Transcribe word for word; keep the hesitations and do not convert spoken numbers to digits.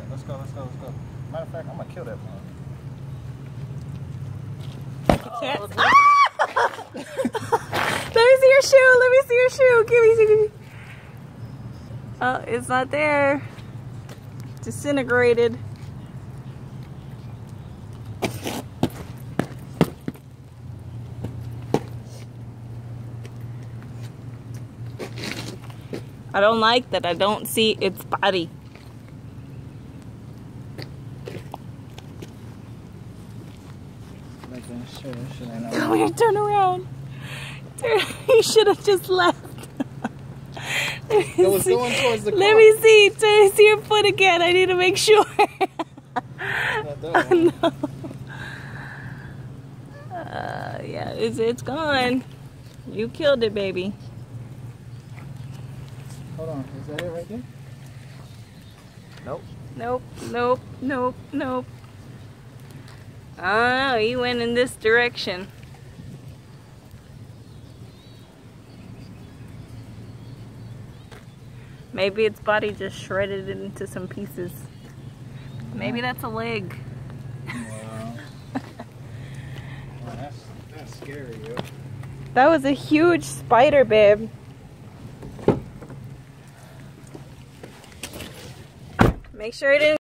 let's go, let's go, let's go. Matter of fact, I'm gonna kill that one. You can't. Oh, ah! Let me see your shoe. Let me see your shoe. Give me, give me. Oh, it's not there. Disintegrated. I don't like that I don't see its body. Come here, turn around. Turn. You should have just left. It was going towards the car. Let me see. Turn, see your foot again. I need to make sure. Not that one. No. Uh, yeah, it's, it's gone. You killed it, baby. Hold on, is that it right there? Nope. Nope, nope, nope, nope. Oh, he went in this direction. Maybe its body just shredded it into some pieces. Maybe that's a leg. Wow. Wow, that's, that's scary, yo. That was a huge spider, babe. Make sure it didn't